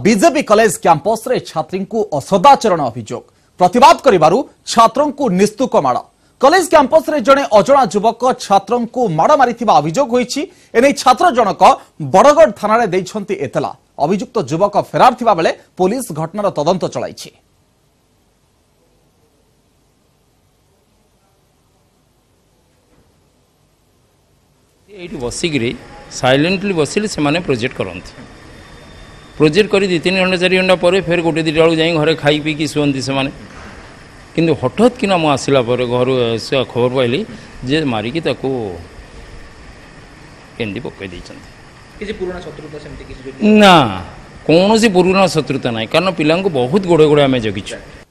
BJP college campus रे छात्री को असदाचरण अभियोग प्रतिवाद करिबारु छात्रों को निस्तुक माड़ कॉलेज कैंपस रे जड़े अजणा युवक छात्रों को माड़ मारिथिबा अभियोग होईछि। एने छात्र जनक बड़गढ़ थाना रे दैछंती एतला। अभियुक्त युवक फेरार थिबा बेले पुलिस घटनार तदंत चलाइछि। एठी बसिकरी साइलेंटली बसिले से माने प्रोजेक्ट करंती प्रोजेक्ट करी 2-3 घंटा 4 घंटा पर फिर गोटे 2 बेलू जाई घरे खाई पी की शुअंती से माने किंतु हठात किना मु आसिला पर घर से खबर पाइली जे मारिकी ताको केंदी पकई दैछंती। किसी पुराना शत्रुता सेमती किसी ना कौन सी पुराना शत्रुता नहीं कारण पिला बहुत गोड़े गोड़े आम जगिछु।